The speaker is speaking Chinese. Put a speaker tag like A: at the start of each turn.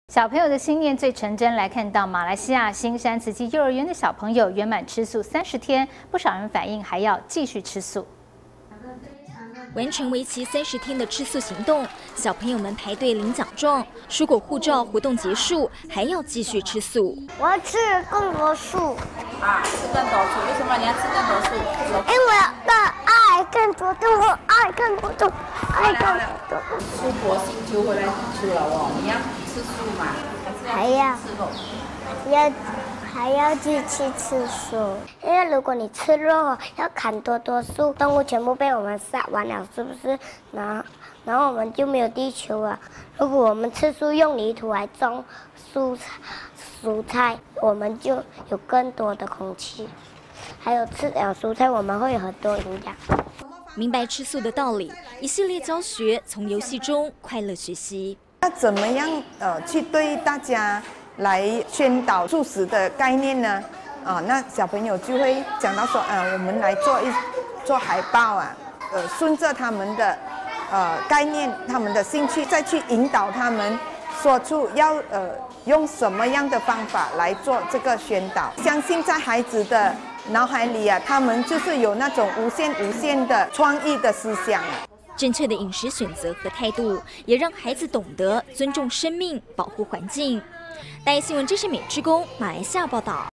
A: 小朋友的心念最成真，来看到马来西亚新山慈济幼儿园的小朋友圆满吃素30天，不少人反映还要继续吃素。
B: 完成为期30天的吃素行动，小朋友们排队领奖状。蔬果护照活动结束，还要继续吃素。
C: 我要吃更多素
D: 啊，吃更多素？为什么你要吃更多素？
C: 因为我爱更多的，我爱更多的，爱更多的。
D: 出国星球回来吃了哦，你要吃素嘛？
C: 还要还要继续吃素，因为如果你吃肉，要砍多素，动物全部被我们杀完了，是不是？然后我们就没有地球了。如果我们吃素，用泥土来种蔬菜，我们就有更多的空气。还有吃了蔬菜，我们会有很多营养。
B: 明白吃素的道理，一系列教学从游戏中快乐学习。
E: 那怎么样去对大家来宣导素食的概念呢？那小朋友就会讲到说，我们来做海报啊，顺着他们的概念、他们的兴趣，再去引导他们说出要用什么样的方法来做这个宣导。相信在孩子的脑海里啊，他们就是有那种无限的创意的思想。
B: 正确的饮食选择和态度，也让孩子懂得尊重生命、保护环境。大爱新闻，这是美之工马来西亚报道。